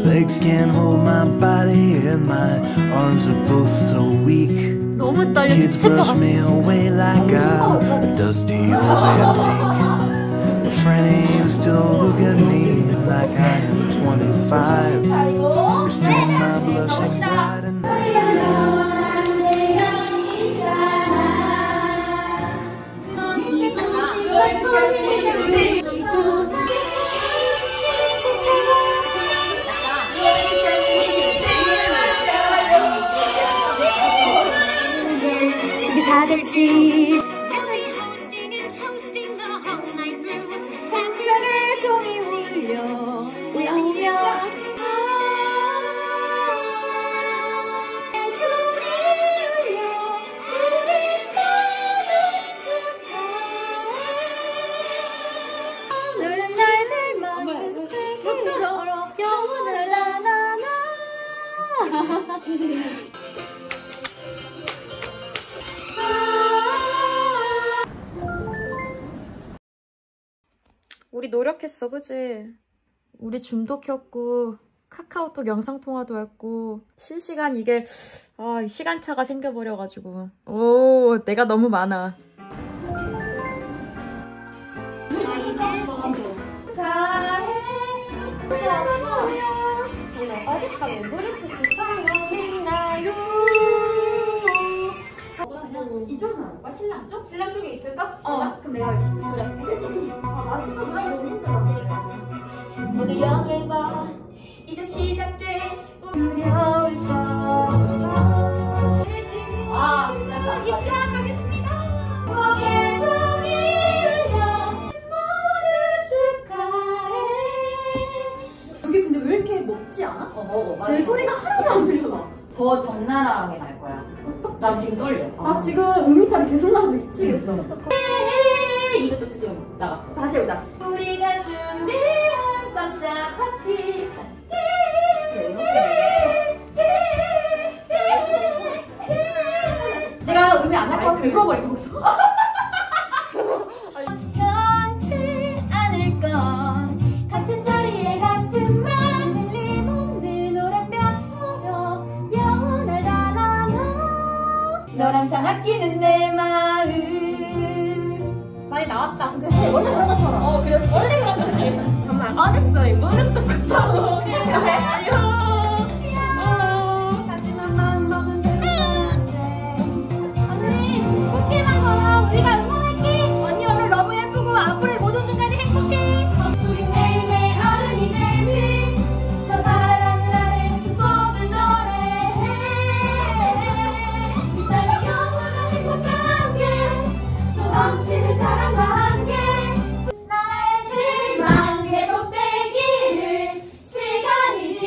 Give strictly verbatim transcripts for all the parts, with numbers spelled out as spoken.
Legs can't hold my body and my arms are both so weak. 너무 떨려. Kids brush me away like I'm a dusty old antique. But Franny, you still look at me like I am twenty-five. You're still my blushing bride and 집이 다 됐지. 갑자기 종이 울려 울리면 너는 날들만 계속되기로 영원을 나나나. 우리 노력했어, 그치? 우리 줌도 켰고 카카오톡 영상통화도 했고 실시간 이게 아, 시간차가 생겨버려가지고 오, 내가 너무 많아. 이쪽은 아닐까? 신랑 쪽? 신랑 쪽에 있을까? 어. 그럼 내가 하겠습니다. 그래. 아, 맛있어. 노래 너무 힘들다. 그러니까. 모두 영을 봐. 이제 시작돼. 두려울 것 없어. 아, 입장하겠습니다. 목에 종이 울려. 모두 축하해. 여기 근데 왜 이렇게 먹지 않아? 어, 먹어. 맞아. 내 소리가 하나도 안 들려. 더 적나라하게 날 거야. 나 지금 떨려. 아, 아 지금 음이탈이 계속 나서 미치겠어. 헤헤 이것도 좀 나갔어. 다시 해보자. 우리가 준비한 깜짝 파티. 내가 음이 안 할 것 같아. 풀어버리고 있어. 변치 않을 건 같은 자리에 같은 말 틀림없는 노란병처럼 영원을 달아나. 널 항상 아끼는 내 마음. 많이 나왔다. 근데 원래 그런 것처럼. 어, 그렇지. 원래 그런 거지. 정말 어젯도 이 무릎도 꿇자고. 하지만 마음 먹은 대로 살았는데. 언니, 꽃길만 걸어. 우리가 응원할게. 언니 오늘 너무 예쁘고 앞으로의 모든 순간이 행복해. 우리 매일매일 어른이 되지. 저 파란 하늘에 축복을 노래해. 이따가 영원한 행복과 함께 또 넘치는 사랑과 함께 날들만 계속되기를 시간이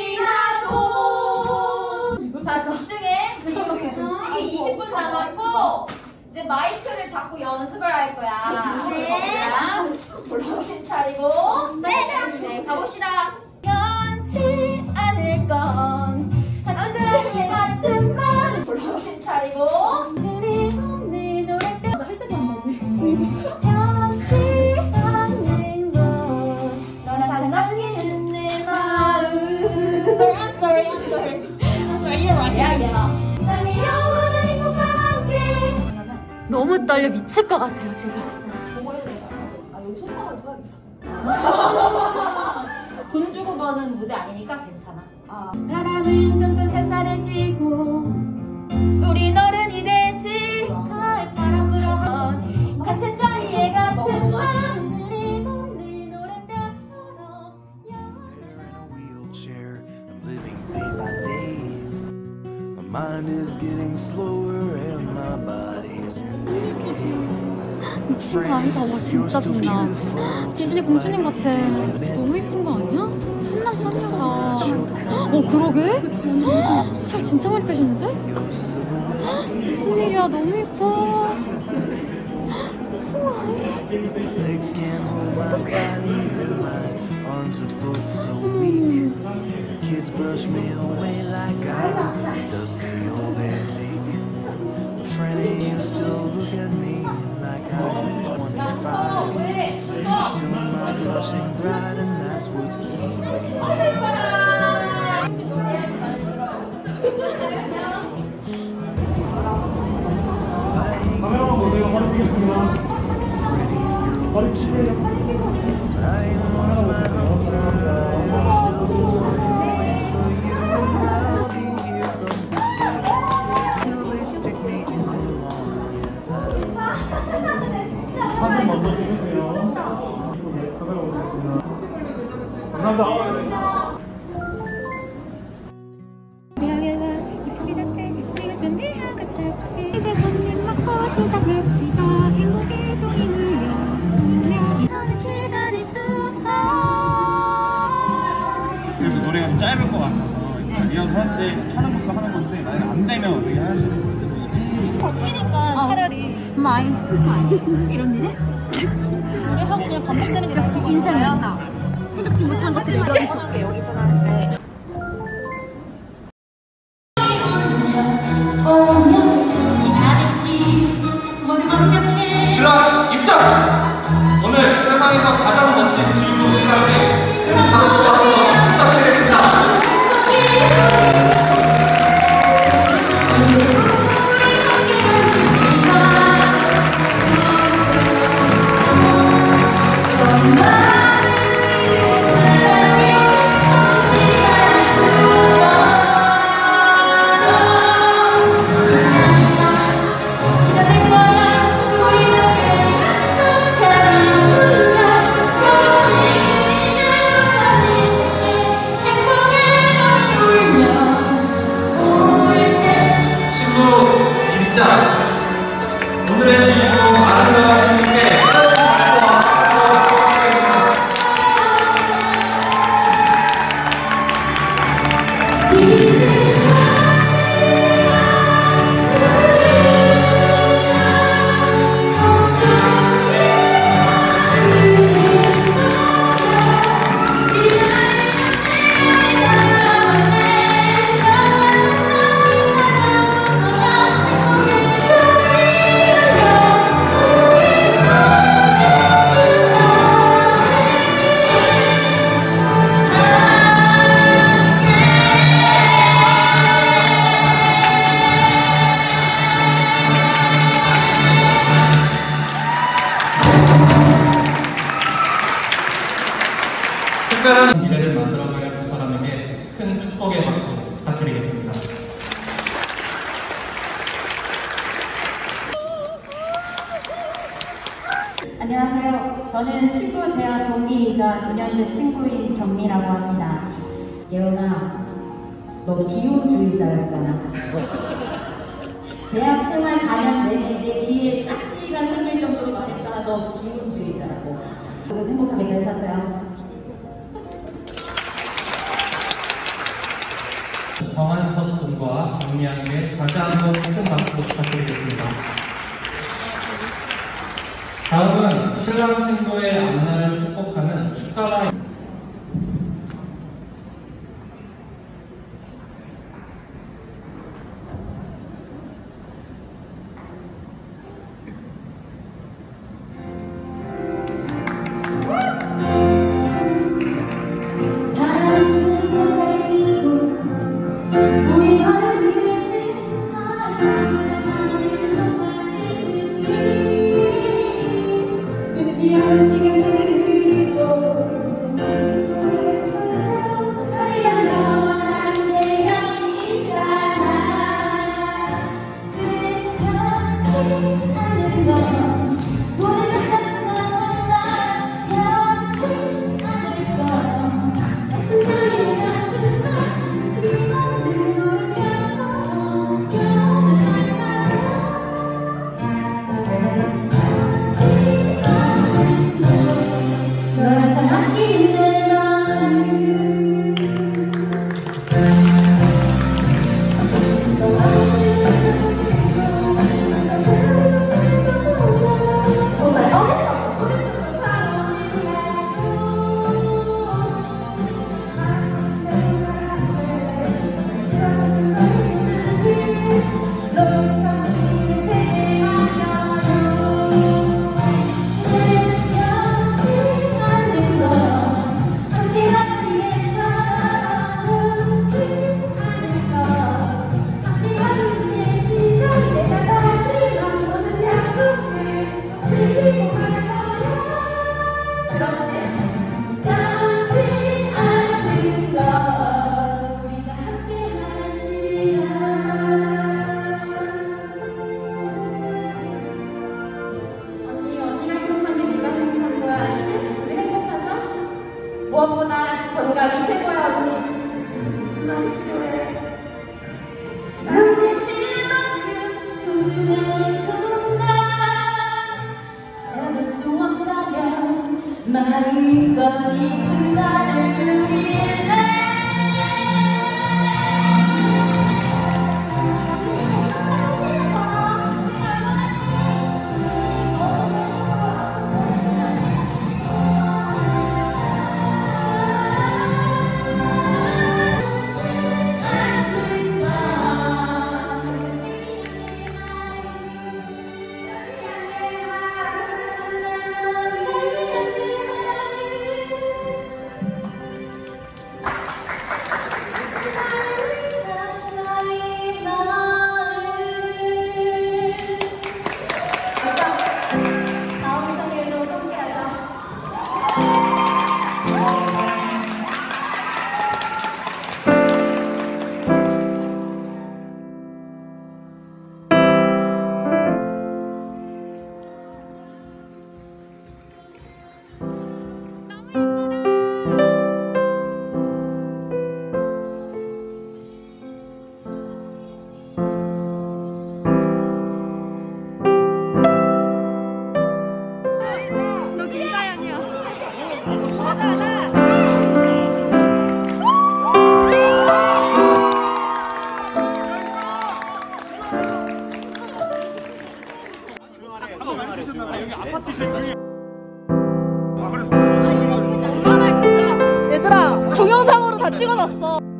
지나도. 자, 집중해. 지금 지금 이십 분 남았고 이제 마이크를 잡고 연습을 할 거야. 네. 정신 차리고 네, 가봅시다. 변치 않을 건 하늘의 같은 말. 정신 차리고 틀림없는 노래때 할 때도 안 나오네. 변치 않는 건 너랑 상관없는 내 마음. Sorry, I'm sorry, I'm sorry. I'm sorry, you're right. Yeah, yeah. 나의 영원한 행복과 함께. 너무 떨려 미칠 것 같아요, 지금. 아, 여기 손가락을 써야겠다. 돈 주고 버는 무대 아니니까 괜찮아. 아. 바람은 점점 쌀쌀해지고 우린 어른이 되지. 가을 바람 불어 같은 자리에 같은 맘 틀림없는 노란별처럼. Mind is getting slower and my body's in decay. 미친 거 아니다. 와 진짜 좋나. 디즈니 공주님 같아. 진짜 너무 예쁜 거 아니야? 손남 썸녀가. 어 그러게? 살 진짜 많이 빼셨는데? 무슨 일이야. 너무 예뻐. 미친 거 아니야? Kids brush me away like I'm a dusty old antique. But Franny, you still look at me like I'm twenty-five. You're still my blushing bride, and that's what's keeping me. But I ain't lost my hope. I'm still the one who waits for you. And I'll be here from this day till they stick me in the lawn. 사진 먼저 찍으세요. 카메라 오겠습니다. 감사합니다. 이제 손님 맞고 시작 외치자 행복의 종이 울려 너를 기다릴 수 없어. 그래서 노래가 좀 짧을 것 같아서 리허설 할때 하는 것도 하는 건데 만약 안 되면 어떻게 하시나요? 버티니까 차라리 마이 이런 일에 노래하고 그냥 반복되는 게 역시 인생은 생각지 못한 것들을 여기서 여기 있잖아. 네. 신랑 입장! 오늘 세상에서 가장 멋진 주인공 신랑에게 큰 박수와 함성 부탁드리겠습니다. 오늘의 주인공 아름다운 신부께 특별한 미래를 만들어갈 두 사람에게 큰 축복의 박수 부탁드리겠습니다. 안녕하세요. 저는 친구 대학 동기이자 구 년째 친구인 경미라고 합니다. 예은아, 너 비혼주의자였잖아. 대학 생활 사 년 내내 내 귀에 딱지가 생길 정도로 말했잖아. 너 비혼주의자라고. 모두 행복하게 잘 사세요. 정한석 군과 경미양에게 다시 한번 큰 박수 부탁드리겠습니다. 다음은 신랑 신부의 앞날을 축복하는 스카라 Yeah. 무엇보다 건강이 최고야 언니. 무슨 말이 필요해? 나의 실만큼 소중한 이 순간 잡을 수 없다면 마음껏 이 순간을 누릴래. 얘들아 동영상으로 다 찍어놨어.